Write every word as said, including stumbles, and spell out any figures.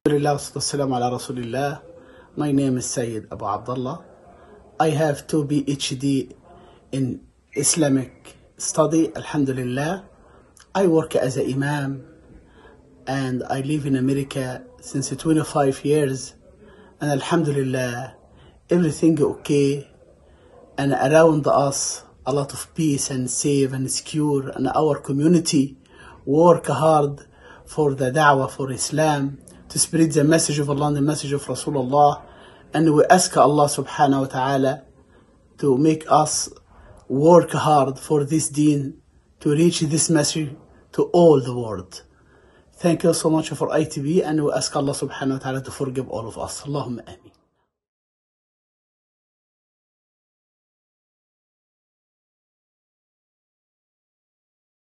Alhamdulillah, wassalam ala Rasulillah. My name is Sayyid Abu Abdullah. I have two P H D in Islamic study, Alhamdulillah. I work as an imam and I live in America since twenty-five years. And Alhamdulillah, everything okay. And around us, a lot of peace and safe and secure. And our community work hard for the da'wah for Islam, to spread the message of Allah and the message of Rasulullah. And we ask Allah subhanahu wa ta'ala to make us work hard for this deen, to reach this message to all the world. Thank you so much for I T V, and we ask Allah subhanahu wa ta'ala to forgive all of us. Allahumma ameen.